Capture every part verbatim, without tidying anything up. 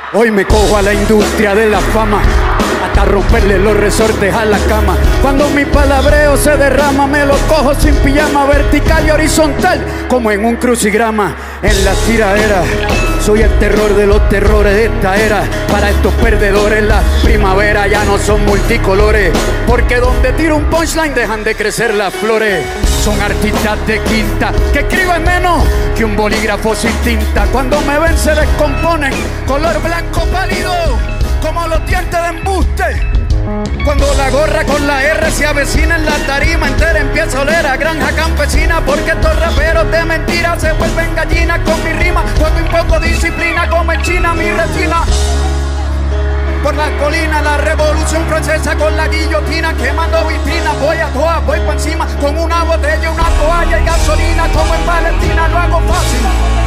Hoy me cojo a la industria de la fama, hasta romperle los resortes a la cama. Cuando mi palabreo se derrama, me lo cojo sin pijama, vertical y horizontal, como en un crucigrama. En la tiradera soy el terror de los terrores de esta era. Para estos perdedores la primavera ya no son multicolores, porque donde tiro un punchline dejan de crecer las flores. Son artistas de quinta que escriben menos que un bolígrafo sin tinta. Cuando me ven se descomponen, color blanco pálido como los dientes de embuste. Cuando la gorra con la R se avecina en la tarima entera, empieza a oler a granja campesina, porque estos raperos de mentira se vuelven gallinas con mi rima. Cuando un poco disciplina como en China mi resina. Por la colina la revolución francesa con la guillotina, quemando vitrinas, voy a toa, voy por encima con una botella, una toalla y gasolina, como en Palestina lo hago fácil.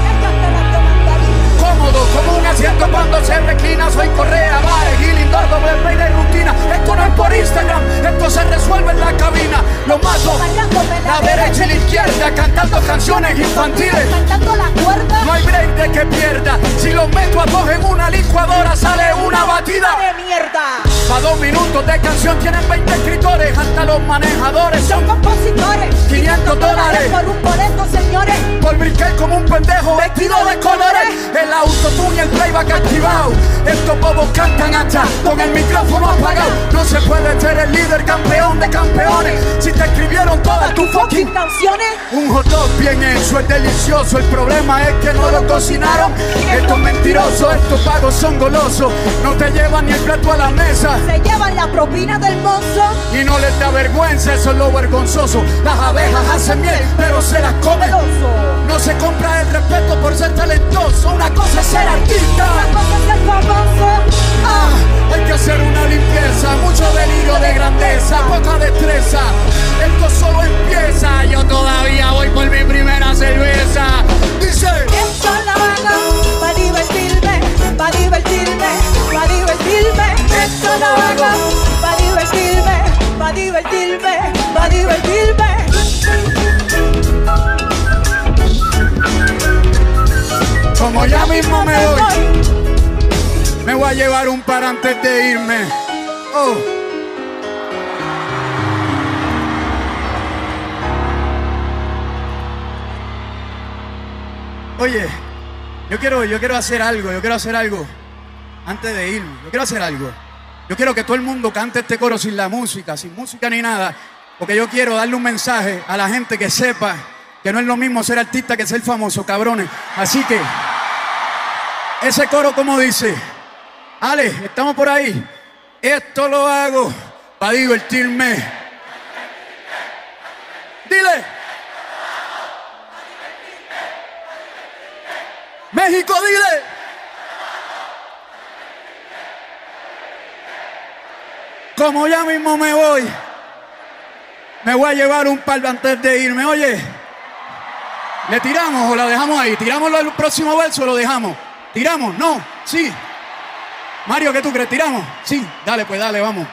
Cómodo como un asiento cuando se reclina. Soy Correa, Bares, Gilindor, doble play de rutina. Esto no es por Instagram, esto se resuelve en la cabina. Lo mato, la derecha y la izquierda, cantando canciones infantiles. No hay break de que pierda. Si los meto a todos en una licuadora sale una batida de mierda. Pa' dos minutos de canción tienen veinte escritores. Hasta los manejadores son compositores. quinientos dólares por un boleto, señores. Por brincar como un pendejo vestido de colores. El autotune y el playback activado. Estos bobos cantan hasta con el micrófono apagado. No se puede ser el líder campeón de campeones si te escribieron todas tus fucking canciones. Un hot dog bien hecho es delicioso. El problema es que no lo cocinaron. Estos mentirosos, estos pagos son golosos. No te llevan ni el plato a la mesa, se llevan la propina del mozo. Y no les da vergüenza, eso es lo vergonzoso. Las abejas hacen miel, pero se las comen. No se compra el respeto por ser talentoso. Una cosa es ser artista, una cosa es ser famoso. Ah, hay que hacer una limpieza. Mucho delirio de grandeza, poca destreza. Esto solo empieza. Yo todavía voy por mi primera cerveza. Dice: esto lo hago pa' divertirme, pa' divertirme, pa' divertirme. Esto lo hago pa' divertirme, pa' divertirme, pa' divertirme. Como ya mismo me voy, me voy a llevar un par antes de irme. Oh. Oye, yo quiero, yo quiero hacer algo, yo quiero hacer algo antes de irme. Yo quiero hacer algo. Yo quiero que todo el mundo cante este coro sin la música, sin música ni nada, porque yo quiero darle un mensaje a la gente que sepa que no es lo mismo ser artista que ser famoso, cabrones. Así que ese coro, como dice, Ale, estamos por ahí. Esto lo hago para divertirme. Dile. México, dile. Como ya mismo me voy, me voy a llevar un par antes de irme. Oye, ¿le tiramos o la dejamos ahí? ¿Tiramos el próximo verso o lo dejamos? ¿Tiramos? ¿No? Sí. Mario, ¿qué tú crees? ¿Tiramos? Sí. Dale, pues dale, vamos.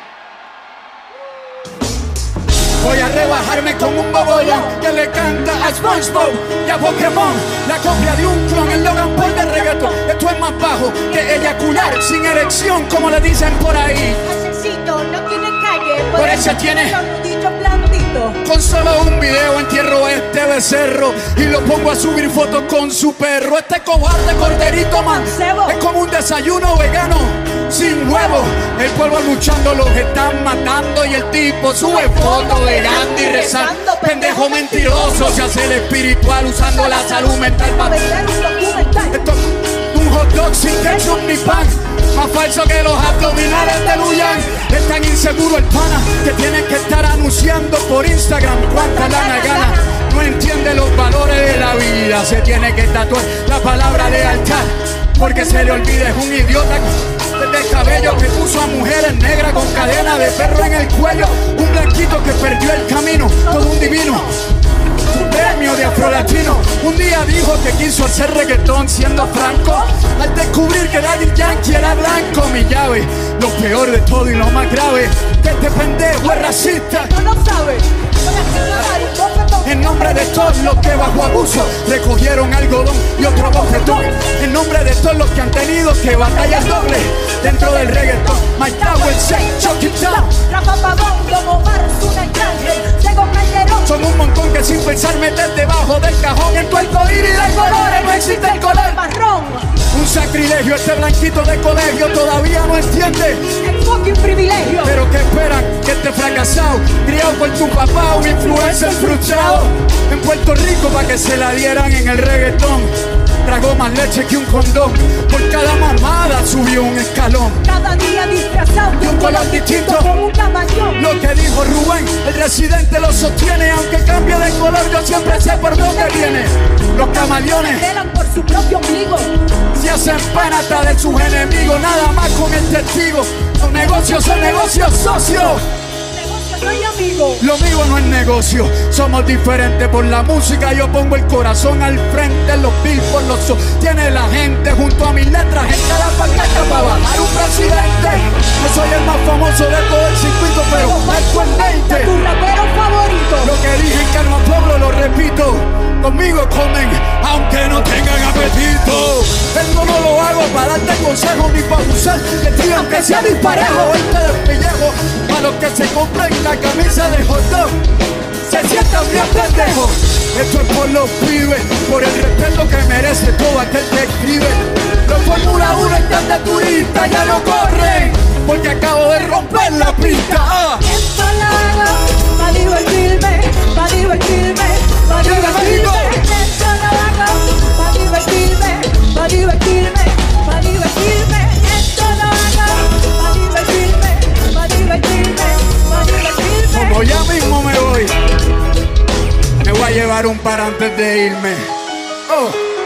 Voy a rebajarme con un bobollón que le canta a SpongeBob y a Pokémon. La copia de un clon, el Logan Paul de reggaeton. Esto es más bajo que eyacular sin erección, como le dicen por ahí. Asesino no tiene calle, por, por eso tiene con solo un video entierro a este becerro y lo pongo a subir fotos con su perro. Este cobarde corderito mancebo es como un desayuno vegano sin huevo. El pueblo luchando, los están matando y el tipo sube fotos de Gandhi rezando. Pendejo mentiroso, se hace el espiritual usando la salud mental para vender un documental. Esto es un hot dog sin ketchup ni pan, más falso que los abdominales de Luyan. Es tan inseguro el pana que tienen que estar anunciando por Instagram cuánta lana gana. No entiende los valores de la vida, se tiene que tatuar la palabra lealtad, porque se le olvida, es un idiota de cabello que puso a mujeres negras con cadena de perro en el cuello. Un blanquito que perdió el camino, todo un divino, un premio de afrolatino. Un día dijo que quiso hacer reggaetón siendo franco, al descubrir que Daddy Yankee era blanco. Mi llave, lo peor de todo y lo más grave, que este pendejo es racista. No lo sabe. En nombre de todos los que bajo abuso recogieron algodón y otro bofetón. En nombre de todos los que han tenido que batallar doble dentro del reggaetón. My Tower say, chuck it down. Rafa Pavón, como Marzuna y Ángel, Diego Calderón. Son un montón que sin pensar meter debajo del cajón. En tu arcoíris de colores no existe el color marrón. Un sacrilegio, este blanquito de colegio todavía no entiende el fucking privilegio. Pero que esperan que este fracasado, criado por tu papá, un influencer frustrado en Puerto Rico pa' que se la dieran en el reggaetón. Tragó más leche que un condón. Por cada mamada subió un escalón. Cada día disfrazado de un color distinto como un camaleón. Lo que dijo Rubén, el residente lo sostiene. Aunque cambie de color, yo siempre sé por dónde viene. Los camaleones velan por su propio ombligo. Se hacen panatas de sus enemigos. Nada más con el testigo. Los negocios son negocios socios. Soy amigo. Lo mío no es negocio, somos diferentes por la música. Yo pongo el corazón al frente, los billboards los sostiene la gente junto a mis letras en cada pancarta para bajar un presidente. No soy el más famoso de todo el circuito, pero marco en veinte. Tu rapero favorito. Lo que dije en Calma Pueblo lo repito. Conmigo comen, aunque no tengan apetito. Esto no lo hago para darte consejos ni para abusar de ti, aunque sea disparejo. Este despellejo para los que se compren la camisa de hot dog se sientan bien pendejos. Esto es por los pibes, por el respeto que merece todo aquel que escribe. Los Fórmula uno están de turista, ya no corren, porque acabo de romper la pista. ah. Esto lo hago para divertirme, para divertirme, para divertirme. Esto lo hago para divertirme, para divertirme, para divertirme. Esto lo hago para divertirme, para divertirme, para divertirme. Como ya mismo me voy, me voy a llevar un par antes de irme. Oh.